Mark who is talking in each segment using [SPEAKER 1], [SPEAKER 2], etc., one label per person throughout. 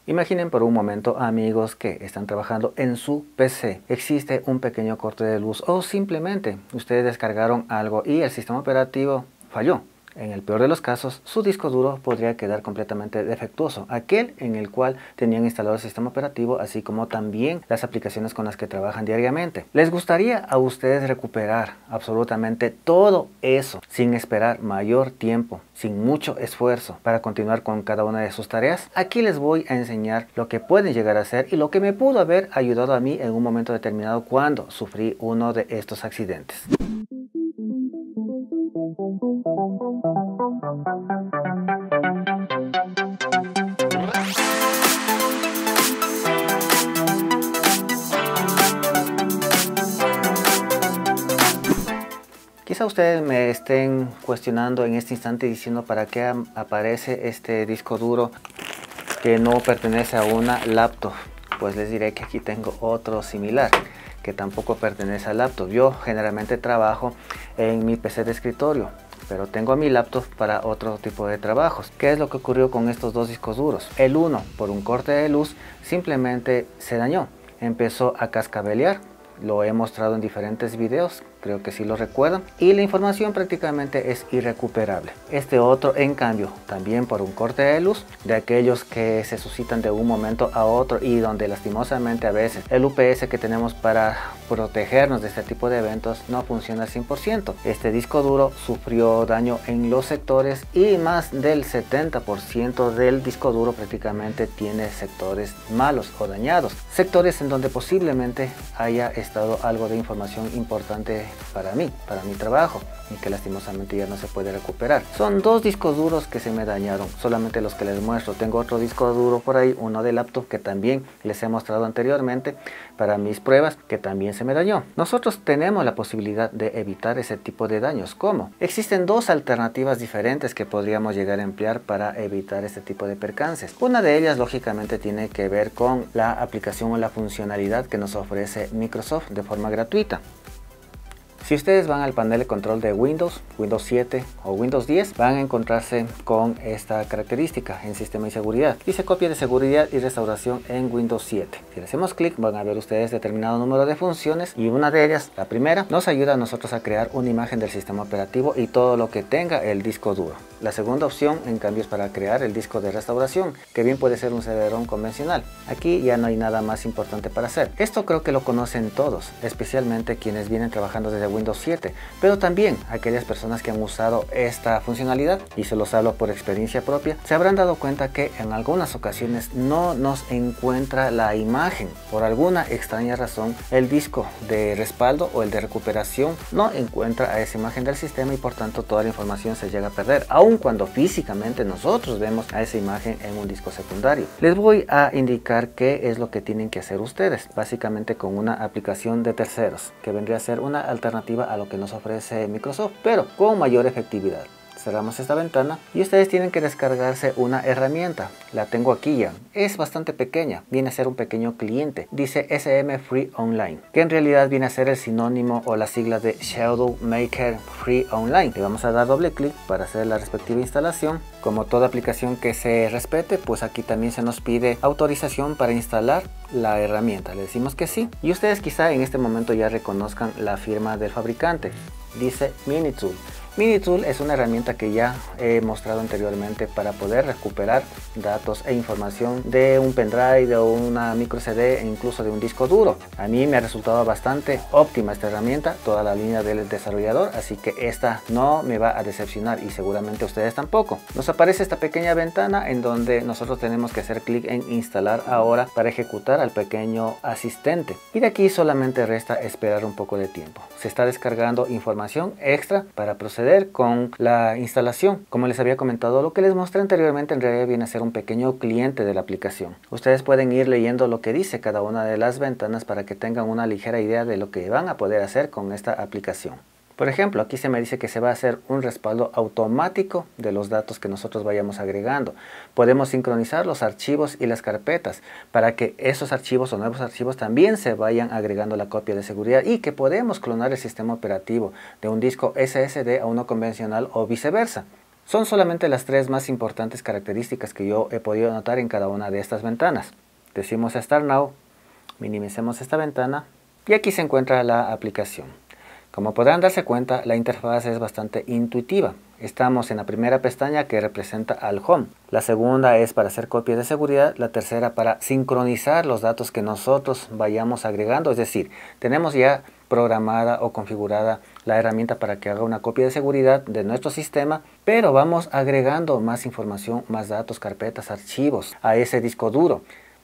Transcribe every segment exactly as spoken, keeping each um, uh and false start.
[SPEAKER 1] Imaginen por un momento, amigos, que están trabajando en su P C. Existe un pequeño corte de luz o simplemente ustedes descargaron algo y el sistema operativo falló. En el peor de los casos, su disco duro podría quedar completamente defectuoso, aquel en el cual tenían instalado el sistema operativo, así como también las aplicaciones con las que trabajan diariamente. ¿Les gustaría a ustedes recuperar absolutamente todo eso sin esperar mayor tiempo, sin mucho esfuerzo para continuar con cada una de sus tareas? Aquí les voy a enseñar lo que pueden llegar a hacer y lo que me pudo haber ayudado a mí en un momento determinado cuando sufrí uno de estos accidentes. Quizá ustedes me estén cuestionando en este instante diciendo para qué aparece este disco duro que no pertenece a una laptop. Pues les diré que aquí tengo otro similar que tampoco pertenece a laptop. Yo generalmente trabajo en mi P C de escritorio, pero tengo mi laptop para otro tipo de trabajos. ¿Qué es lo que ocurrió con estos dos discos duros? El uno, por un corte de luz, simplemente se dañó. Empezó a cascabelear. Lo he mostrado en diferentes videos, creo que sí lo recuerdan, y la información prácticamente es irrecuperable. Este otro, en cambio, también por un corte de luz, de aquellos que se suscitan de un momento a otro y donde lastimosamente a veces el U P S que tenemos para protegernos de este tipo de eventos no funciona al cien por ciento. Este disco duro sufrió daño en los sectores y más del setenta por ciento del disco duro prácticamente tiene sectores malos o dañados, sectores en donde posiblemente haya estado algo de información importante para mí, para mi trabajo, y que lastimosamente ya no se puede recuperar. Son dos discos duros que se me dañaron, solamente los que les muestro. Tengo otro disco duro por ahí, uno de laptop que también les he mostrado anteriormente para mis pruebas, que también se me dañó. Nosotros tenemos la posibilidad de evitar ese tipo de daños. ¿Cómo? Existen dos alternativas diferentes que podríamos llegar a emplear para evitar este tipo de percances. Una de ellas lógicamente tiene que ver con la aplicación o la funcionalidad que nos ofrece Microsoft de forma gratuita. Si ustedes van al panel de control de Windows, Windows siete o Windows diez, van a encontrarse con esta característica en sistema y seguridad. Dice copia de seguridad y restauración en Windows siete. Si le hacemos clic, van a ver ustedes determinado número de funciones y una de ellas, la primera, nos ayuda a nosotros a crear una imagen del sistema operativo y todo lo que tenga el disco duro. La segunda opción, en cambio, es para crear el disco de restauración, que bien puede ser un C D ROM convencional. Aquí ya no hay nada más importante para hacer. Esto creo que lo conocen todos, especialmente quienes vienen trabajando desde Windows siete, pero también aquellas personas que han usado esta funcionalidad, y se los hablo por experiencia propia, se habrán dado cuenta que en algunas ocasiones no nos encuentra la imagen. Por alguna extraña razón, el disco de respaldo o el de recuperación no encuentra a esa imagen del sistema y por tanto toda la información se llega a perder, aun cuando físicamente nosotros vemos a esa imagen en un disco secundario. Les voy a indicar qué es lo que tienen que hacer ustedes, básicamente con una aplicación de terceros, que vendría a ser una alternativa a lo que nos ofrece Microsoft, pero con mayor efectividad. Cerramos esta ventana y ustedes tienen que descargarse una herramienta. La tengo aquí ya. Es bastante pequeña. Viene a ser un pequeño cliente. Dice S M Free Online, que en realidad viene a ser el sinónimo o las siglas de Shadow Maker Free Online. Le vamos a dar doble clic para hacer la respectiva instalación. Como toda aplicación que se respete, pues aquí también se nos pide autorización para instalar la herramienta. Le decimos que sí. Y ustedes quizá en este momento ya reconozcan la firma del fabricante. Dice Minitool. Minitool es una herramienta que ya he mostrado anteriormente para poder recuperar datos e información de un pendrive, de una micro C D e incluso de un disco duro. A mí me ha resultado bastante óptima esta herramienta, toda la línea del desarrollador, así que esta no me va a decepcionar y seguramente ustedes tampoco. Nos aparece esta pequeña ventana en donde nosotros tenemos que hacer clic en instalar ahora para ejecutar al pequeño asistente. Y de aquí solamente resta esperar un poco de tiempo. Se está descargando información extra para proceder con la instalación. Como les había comentado, lo que les mostré anteriormente en realidad viene a ser un pequeño cliente de la aplicación. Ustedes pueden ir leyendo lo que dice cada una de las ventanas para que tengan una ligera idea de lo que van a poder hacer con esta aplicación. Por ejemplo, aquí se me dice que se va a hacer un respaldo automático de los datos que nosotros vayamos agregando. Podemos sincronizar los archivos y las carpetas para que esos archivos o nuevos archivos también se vayan agregando la copia de seguridad y que podemos clonar el sistema operativo de un disco S S D a uno convencional o viceversa. Son solamente las tres más importantes características que yo he podido notar en cada una de estas ventanas. Decimos Start Now, minimicemos esta ventana y aquí se encuentra la aplicación. Como podrán darse cuenta, la interfaz es bastante intuitiva. Estamos en la primera pestaña que representa al Home. La segunda es para hacer copias de seguridad. La tercera para sincronizar los datos que nosotros vayamos agregando. Es decir, tenemos ya programada o configurada la herramienta para que haga una copia de seguridad de nuestro sistema, pero vamos agregando más información, más datos, carpetas, archivos a ese disco duro.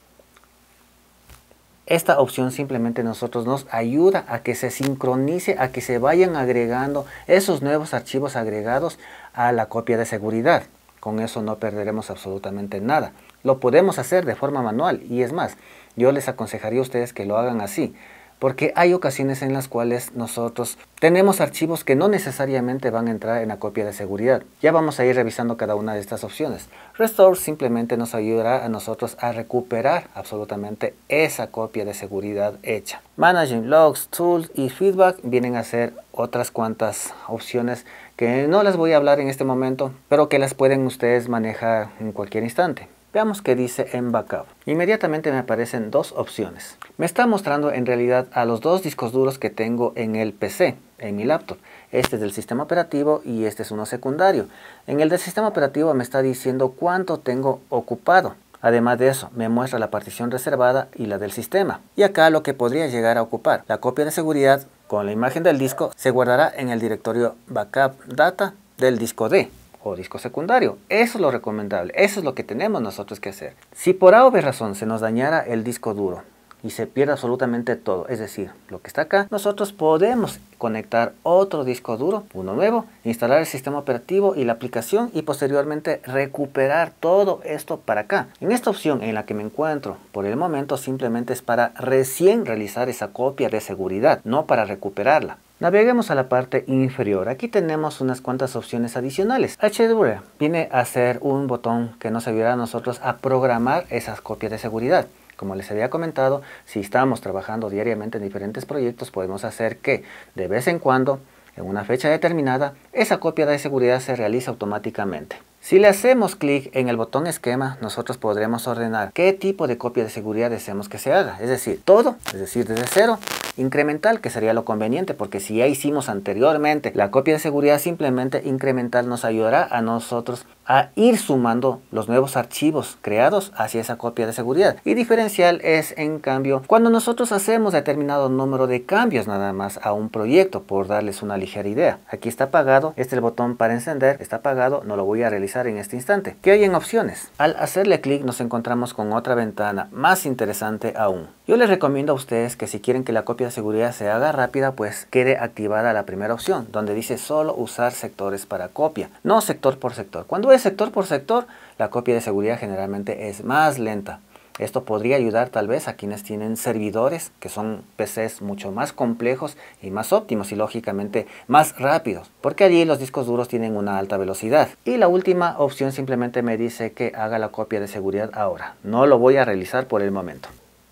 [SPEAKER 1] Esta opción simplemente nosotros nos ayuda a que se sincronice, a que se vayan agregando esos nuevos archivos agregados a la copia de seguridad. Con eso no perderemos absolutamente nada. Lo podemos hacer de forma manual y es más, yo les aconsejaría a ustedes que lo hagan así. Porque hay ocasiones en las cuales nosotros tenemos archivos que no necesariamente van a entrar en la copia de seguridad. Ya vamos a ir revisando cada una de estas opciones. Restore simplemente nos ayudará a nosotros a recuperar absolutamente esa copia de seguridad hecha. Managing Logs, Tools y Feedback vienen a ser otras cuantas opciones que no las voy a hablar en este momento, pero que las pueden ustedes manejar en cualquier instante. Veamos qué dice en Backup. Inmediatamente me aparecen dos opciones. Me está mostrando en realidad a los dos discos duros que tengo en el P C, en mi laptop. Este es del sistema operativo y este es uno secundario. En el del sistema operativo me está diciendo cuánto tengo ocupado. Además de eso, me muestra la partición reservada y la del sistema. Y acá lo que podría llegar a ocupar. La copia de seguridad con la imagen del disco se guardará en el directorio Backup Data del disco D. O disco secundario. Eso es lo recomendable, eso es lo que tenemos nosotros que hacer. Si por A o B razón se nos dañara el disco duro y se pierde absolutamente todo, es decir, lo que está acá, nosotros podemos conectar otro disco duro, uno nuevo, instalar el sistema operativo y la aplicación y posteriormente recuperar todo esto para acá. En esta opción en la que me encuentro por el momento simplemente es para recién realizar esa copia de seguridad, no para recuperarla. Naveguemos a la parte inferior. Aquí tenemos unas cuantas opciones adicionales. H D R viene a ser un botón que nos ayudará a nosotros a programar esas copias de seguridad. Como les había comentado, si estamos trabajando diariamente en diferentes proyectos, podemos hacer que de vez en cuando, en una fecha determinada, esa copia de seguridad se realiza automáticamente. Si le hacemos clic en el botón esquema, nosotros podremos ordenar qué tipo de copia de seguridad deseamos que se haga. Es decir, todo, es decir, desde cero, incremental, que sería lo conveniente, porque si ya hicimos anteriormente la copia de seguridad, simplemente incremental nos ayudará a nosotros a ir sumando los nuevos archivos creados hacia esa copia de seguridad. Y diferencial es, en cambio, cuando nosotros hacemos determinado número de cambios nada más a un proyecto, por darles una ligera idea. Aquí está apagado, este es el botón para encender, está apagado, no lo voy a realizar en este instante. ¿Qué hay en opciones? Al hacerle clic nos encontramos con otra ventana más interesante aún. Yo les recomiendo a ustedes que si quieren que la copia de seguridad se haga rápida, pues quede activada la primera opción, donde dice solo usar sectores para copia, no sector por sector. Cuando es sector por sector, la copia de seguridad generalmente es más lenta. Esto podría ayudar tal vez a quienes tienen servidores que son P Cs mucho más complejos y más óptimos y lógicamente más rápidos, porque allí los discos duros tienen una alta velocidad. Y la última opción simplemente me dice que haga la copia de seguridad ahora. No lo voy a realizar por el momento.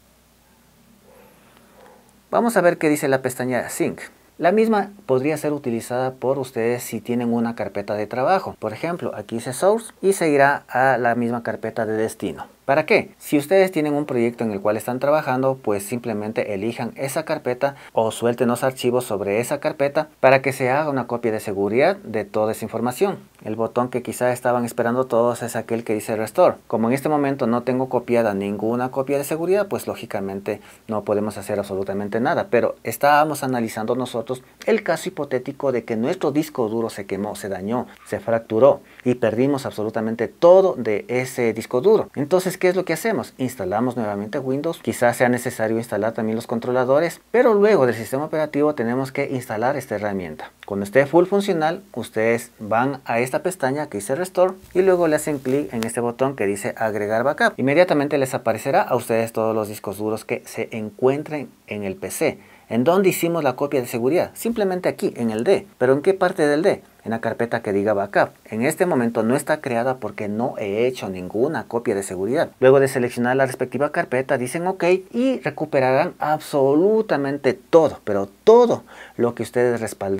[SPEAKER 1] Vamos a ver qué dice la pestaña Sync. La misma podría ser utilizada por ustedes si tienen una carpeta de trabajo. Por ejemplo, aquí dice Source y se irá a la misma carpeta de destino. ¿Para qué? Si ustedes tienen un proyecto en el cual están trabajando, pues simplemente elijan esa carpeta o suelten los archivos sobre esa carpeta para que se haga una copia de seguridad de toda esa información. El botón que quizá estaban esperando todos es aquel que dice Restore. Como en este momento no tengo copiada ninguna copia de seguridad, pues lógicamente no podemos hacer absolutamente nada. Pero estábamos analizando nosotros el caso hipotético de que nuestro disco duro se quemó, se dañó, se fracturó y perdimos absolutamente todo de ese disco duro. Entonces, ¿qué es lo que hacemos? Instalamos nuevamente Windows, quizás sea necesario instalar también los controladores, pero luego del sistema operativo tenemos que instalar esta herramienta. Cuando esté full funcional, ustedes van a esta pestaña que dice Restore y luego le hacen clic en este botón que dice Agregar Backup. Inmediatamente les aparecerá a ustedes todos los discos duros que se encuentren en el P C. ¿En dónde hicimos la copia de seguridad? Simplemente aquí, en el D. ¿Pero en qué parte del D? En la carpeta que diga Backup. En este momento no está creada porque no he hecho ninguna copia de seguridad. Luego de seleccionar la respectiva carpeta, dicen OK y recuperarán absolutamente todo, pero todo lo que ustedes respaldaron.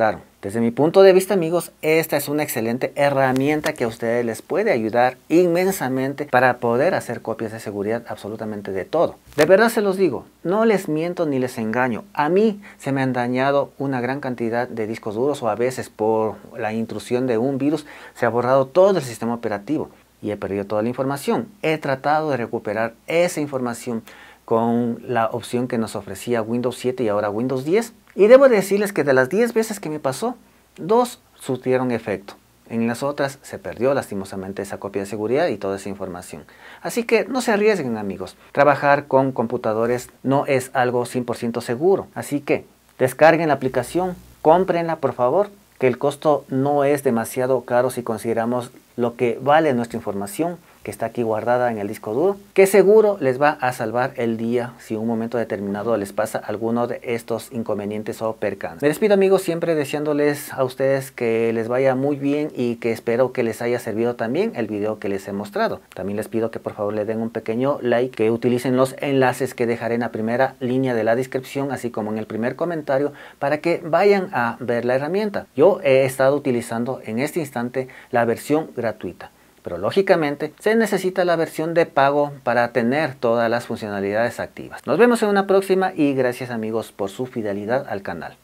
[SPEAKER 1] Desde mi punto de vista, amigos, esta es una excelente herramienta que a ustedes les puede ayudar inmensamente para poder hacer copias de seguridad absolutamente de todo. De verdad se los digo, no les miento ni les engaño. A mí se me han dañado una gran cantidad de discos duros, o a veces por la intrusión de un virus se ha borrado todo el sistema operativo y he perdido toda la información. He tratado de recuperar esa información con la opción que nos ofrecía Windows siete y ahora Windows diez. Y debo decirles que de las diez veces que me pasó, dos surtieron efecto. En las otras se perdió lastimosamente esa copia de seguridad y toda esa información. Así que no se arriesguen, amigos. Trabajar con computadores no es algo cien por ciento seguro. Así que descarguen la aplicación, cómprenla por favor, que el costo no es demasiado caro si consideramos lo que vale nuestra información que está aquí guardada en el disco duro, que seguro les va a salvar el día si en un momento determinado les pasa alguno de estos inconvenientes o percances. Me despido, amigos, siempre deseándoles a ustedes que les vaya muy bien y que espero que les haya servido también el video que les he mostrado. También les pido que por favor le den un pequeño like, que utilicen los enlaces que dejaré en la primera línea de la descripción, así como en el primer comentario, para que vayan a ver la herramienta. Yo he estado utilizando en este instante la versión gratuita, pero lógicamente se necesita la versión de pago para tener todas las funcionalidades activas. Nos vemos en una próxima y gracias, amigos, por su fidelidad al canal.